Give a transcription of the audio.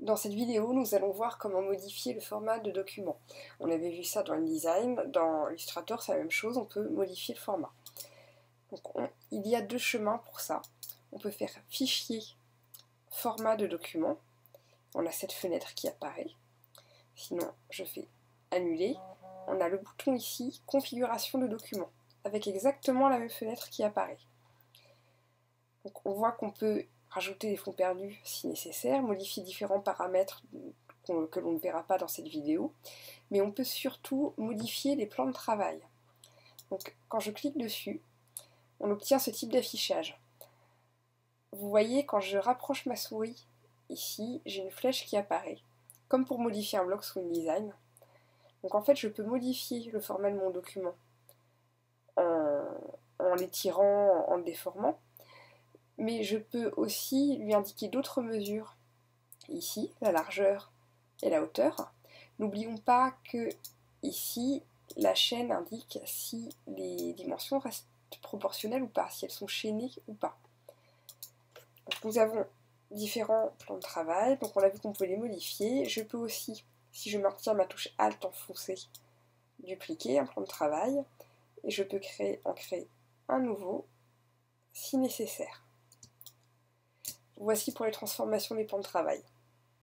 Dans cette vidéo, nous allons voir comment modifier le format de document. On avait vu ça dans InDesign, dans Illustrator c'est la même chose, on peut modifier le format. Donc il y a deux chemins pour ça. On peut faire fichier, format de document. On a cette fenêtre qui apparaît. Sinon, je fais annuler. On a le bouton ici, configuration de document, avec exactement la même fenêtre qui apparaît. Donc on voit qu'on peut rajouter des fonds perdus si nécessaire, modifier différents paramètres que l'on ne verra pas dans cette vidéo, mais on peut surtout modifier les plans de travail. Donc quand je clique dessus, on obtient ce type d'affichage. Vous voyez, quand je rapproche ma souris, ici, j'ai une flèche qui apparaît, comme pour modifier un bloc sous InDesign. Donc en fait, je peux modifier le format de mon document en l'étirant, en le déformant, mais je peux aussi lui indiquer d'autres mesures, ici, la largeur et la hauteur. N'oublions pas que ici, la chaîne indique si les dimensions restent proportionnelles ou pas, si elles sont chaînées ou pas. Donc nous avons différents plans de travail, donc on a vu qu'on peut les modifier. Je peux aussi, si je maintiens ma touche Alt enfoncée, dupliquer un plan de travail, et je peux en créer un nouveau si nécessaire. Voici pour les transformations des plans de travail.